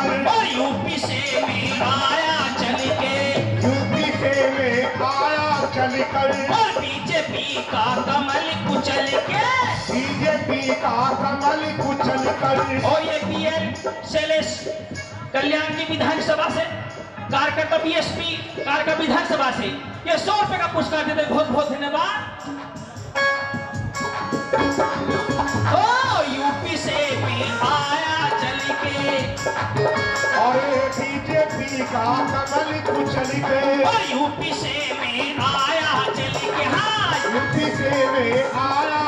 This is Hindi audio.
कर। और यूपी से में आया चल के, यूपी से में आया चल कर। और बीजेपी का कमल कुचल के, बीजेपी का कमल कुचल कर। और ये पीएल शैलेश कल्याण की विधानसभा से कार्यकर्ता बीएसपी कार्यकर्ता विधानसभा से ये 100 रुपए का पुरस्कार देते, बहुत बहुत धन्यवाद। ओ यूपी से भी आया चल के, और बीजेपी का कमल कुचल के। और यूपी से में आया चल के, हाँ यूपी से में आया